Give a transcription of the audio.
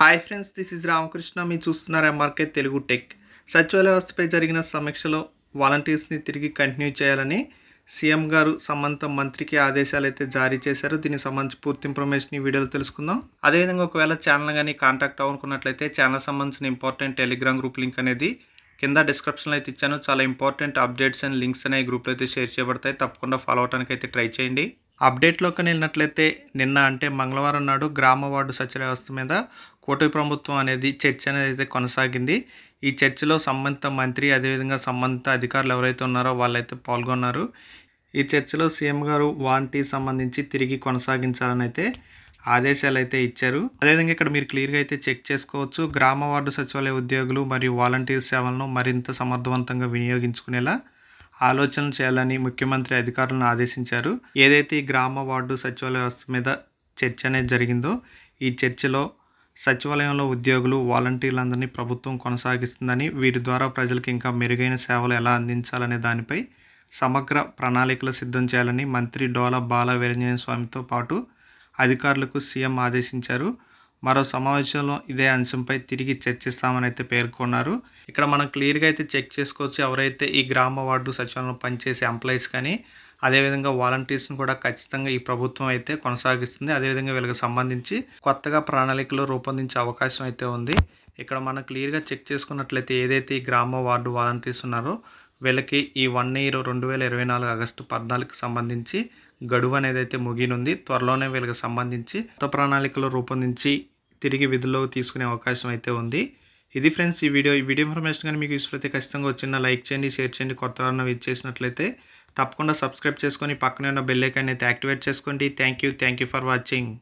Hi friends, this is Ramakrishna. మీరు చూస్తున్నారు MRK Telugu tech. సచివాలయ వ్యవస్థపై జరిగిన సమీక్షలో వాలంటీర్స్ని తిరిగి కంటిన్యూ చేయాలని సీఎం గారు సంబంధిత మంత్రికి ఆదేశాలు అయితే జారీ చేశారు. దీనికి సంబంధించి పూర్తి ఇన్ఫర్మేషన్ ఈ వీడియోలో తెలుసుకుందాం. అదేవిధంగా ఒకవేళ ఛానల్ కానీ కాంటాక్ట్ అవ్వనుకున్నట్లయితే ఛానల్ సంబంధించిన ఇంపార్టెంట్ టెలిగ్రామ్ గ్రూప్ లింక్ అనేది కింద డిస్క్రిప్షన్లో అయితే ఇచ్చాను. చాలా ఇంపార్టెంట్ అప్డేట్స్ అండ్ లింక్స్ అనే గ్రూప్లో అయితే షేర్ చేయబడతాయి. తప్పకుండా ఫాలో అవడానికి అయితే ట్రై చేయండి. అప్డేట్లోకి వెళ్ళినట్లయితే నిన్న అంటే మంగళవారం నాడు గ్రామ వార్డు సచివాలయ వ్యవస్థ మీద కూటమి ప్రభుత్వం అనేది చర్చ అనేది అయితే కొనసాగింది. ఈ చర్చలో సంబంధిత మంత్రి అదేవిధంగా సంబంధిత అధికారులు ఎవరైతే ఉన్నారో వాళ్ళైతే పాల్గొన్నారు. ఈ చర్చలో సీఎం గారు వాలంటీర్ సంబంధించి తిరిగి కొనసాగించాలని అయితే ఆదేశాలు అయితే ఇచ్చారు. అదేవిధంగా ఇక్కడ మీరు క్లియర్గా అయితే చెక్ చేసుకోవచ్చు. గ్రామ వార్డు సచివాలయ ఉద్యోగులు మరియు వాలంటీర్ సేవలను మరింత సమర్థవంతంగా వినియోగించుకునేలా ఆలోచనలు చేయాలని ముఖ్యమంత్రి అధికారులను ఆదేశించారు. ఏదైతే ఈ గ్రామ వార్డు సచివాలయ వ్యవస్థ మీద చర్చ అనేది జరిగిందో ఈ చర్చలో సచివాలయంలో ఉద్యోగులు వాలంటీర్లందరినీ ప్రభుత్వం కొనసాగిస్తుందని, వీరి ద్వారా ప్రజలకు ఇంకా మెరుగైన సేవలు ఎలా అందించాలనే దానిపై సమగ్ర ప్రణాళికలు సిద్ధం చేయాలని మంత్రి డోలా బాల వీరాంజనేయ స్వామితో పాటు అధికారులకు సీఎం ఆదేశించారు. మరో సమావేశంలో ఇదే అంశంపై తిరిగి చర్చిస్తామని అయితే పేర్కొన్నారు. ఇక్కడ మనం క్లియర్గా అయితే చెక్ చేసుకోవచ్చు. ఎవరైతే ఈ గ్రామ వార్డు సచివాలయంలో పనిచేసే ఎంప్లాయీస్ కానీ అదేవిధంగా వాలంటీర్స్ని కూడా ఖచ్చితంగా ఈ ప్రభుత్వం అయితే కొనసాగిస్తుంది. అదేవిధంగా వీళ్ళకి సంబంధించి కొత్తగా ప్రణాళికలు రూపొందించే అవకాశం అయితే ఉంది. ఇక్కడ మనం క్లియర్గా చెక్ చేసుకున్నట్లయితే ఏదైతే ఈ గ్రామ వార్డు వాలంటీర్స్ ఉన్నారో వీళ్ళకి ఈ 1 year 2024 ఆగస్టు 14కి సంబంధించి గడువు అనేది అయితే ముగినుంది. త్వరలోనే వీళ్ళకి సంబంధించి కొత్త ప్రణాళికలు రూపొందించి తిరిగి విధుల్లోకి తీసుకునే అవకాశం అయితే ఉంది. ఇది ఫ్రెండ్స్ ఈ వీడియో ఇన్ఫర్మేషన్ కానీ మీకు యూస్ఫుల్ అయితే ఖచ్చితంగా వచ్చిన లైక్ చేయండి, షేర్ చేయండి. కొత్త వారిని విజిట్ చేసినట్లయితే తప్పకుండా సబ్స్క్రైబ్ చేసుకొని పక్కనే ఉన్న బెల్ ఐకాన్ అయితే యాక్టివేట్ చేసుకోండి. Thank you for watching.